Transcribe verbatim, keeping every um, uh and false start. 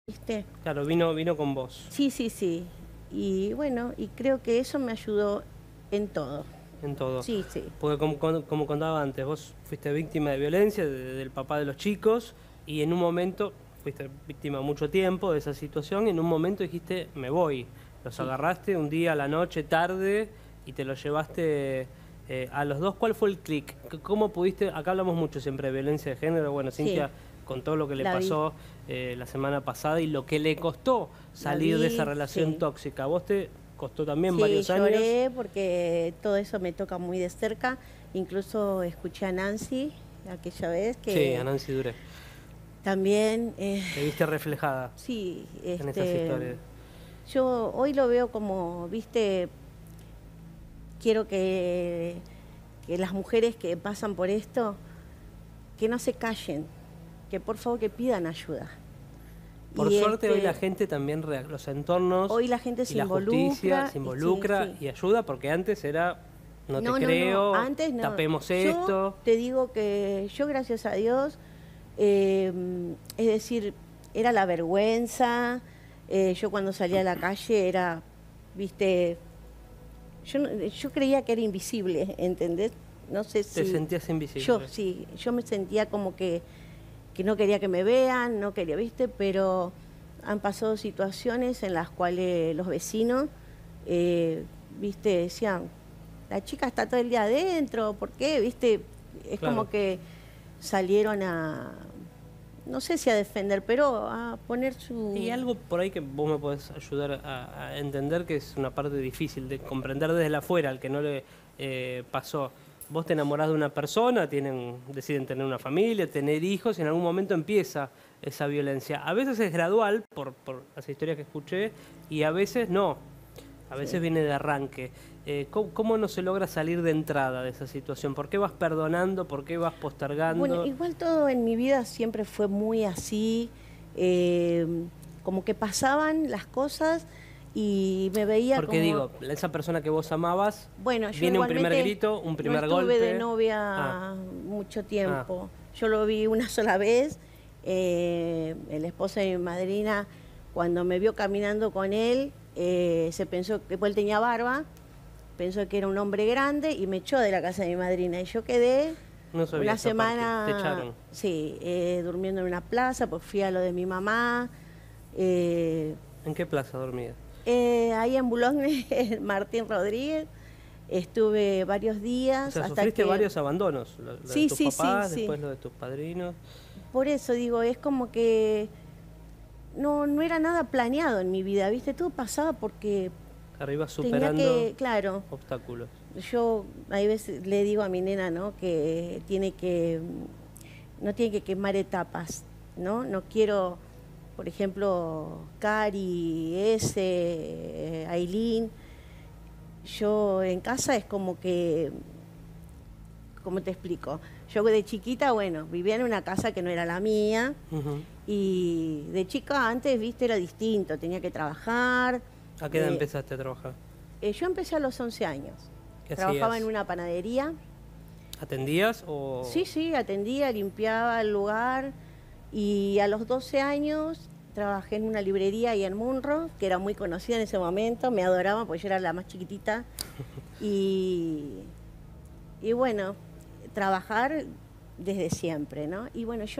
¿Viste? Claro, vino, vino con vos. Sí, sí, sí. Y bueno, y creo que eso me ayudó en todo. En todo. Sí, sí. Porque como, como- como contaba antes, vos fuiste víctima de violencia de- del papá de los chicos y en un momento, fuiste víctima mucho tiempo de esa situación, y en un momento dijiste, me voy. Los Sí. agarraste un día a la noche, tarde, y te los llevaste eh, a los dos. ¿Cuál fue el clic? C- ¿Cómo pudiste? Acá hablamos mucho siempre de violencia de género. Bueno, Sí. Cintia contó lo que le La vi. pasó eh, la semana pasada y lo que le costó La salir de esa vi, relación sí. tóxica. ¿A vos te costó también Sí, varios años? lloré porque todo eso me toca muy de cerca. Incluso escuché a Nancy aquella vez que Sí, a Nancy Duré. también... eh, Te viste reflejada sí, en esas este, historias. yo hoy lo veo como, viste, quiero que, que las mujeres que pasan por esto, que no se callen, que por favor que pidan ayuda. Por Y suerte este, hoy la gente también, rea- los entornos hoy la gente y se la justicia involucra, se y involucra sí, sí. y ayuda, porque antes era, no, No, te no, creo, no, antes no. tapemos Yo esto. te digo que yo, gracias a Dios, eh, es decir, era la vergüenza. Eh, yo cuando salía a la calle era, viste, yo, no- yo creía que era invisible, ¿entendés? No sé si... Te sentías invisible. Yo sí, yo me sentía como que, que no quería que me vean, no quería, viste, pero han pasado situaciones en las cuales los vecinos, eh, viste, decían, la chica está todo el día adentro, ¿por qué? Viste, es Claro. como que salieron a, no sé si a defender, pero a poner su... Y algo por ahí que vos me podés ayudar a, a entender, que es una parte difícil de comprender desde la afuera, al que no le eh, pasó. Vos te enamorás de una persona, tienen, deciden tener una familia, tener hijos, y en algún momento empieza esa violencia. A veces es gradual, por, por las historias que escuché, y a veces no. A veces Sí. viene de arranque. Eh, ¿cómo, cómo no se logra salir de entrada de esa situación? ¿Por qué vas perdonando? ¿Por qué vas postergando? Bueno, igual todo en mi vida siempre fue muy así, eh, como que pasaban las cosas y me veía Porque como... digo, esa persona que vos amabas, Bueno, yo viene un primer igualmente grito, un primer no estuve golpe. de novia Ah, mucho tiempo. Yo lo vi una sola vez. Eh, el esposo de mi madrina, cuando me vio caminando con él, eh, se pensó que pues, él tenía barba, pensó que era un hombre grande y me echó de la casa de mi madrina. Y yo quedé no sabía una esa semana, parte. Te echaron. sí, eh, durmiendo en una plaza, pues fui a lo de mi mamá. Eh, ¿En qué plaza dormías? eh, ahí en Boulogne, en Martín Rodríguez, estuve varios días. O sea, hasta sufriste que... varios abandonos. Lo, lo Sí, de tus sí, sí, papás, sí. después lo de tus padrinos. Por eso digo, es como que no, no era nada planeado en mi vida, ¿viste? Todo pasaba porque Arriba tenía superando que, claro, obstáculos. yo hay veces le digo a mi nena, ¿no? Que tiene que, no tiene que quemar etapas, ¿no? No quiero, por ejemplo, Cari, ese, Ailín, yo en casa es como que, ¿cómo te explico? Yo de chiquita, bueno, vivía en una casa que no era la mía. Uh-huh. Y de chica antes, viste, era distinto, tenía que trabajar. ¿A qué edad Eh, empezaste a trabajar? eh, yo empecé a los once años. ¿Qué Trabajaba hacías? en una panadería. ¿Atendías o...? Sí, sí, atendía, limpiaba el lugar. Y a los doce años trabajé en una librería ahí en Munro, que era muy conocida en ese momento. Me adoraban porque yo era la más chiquitita. y, y bueno, trabajar desde siempre, ¿no? Y bueno, yo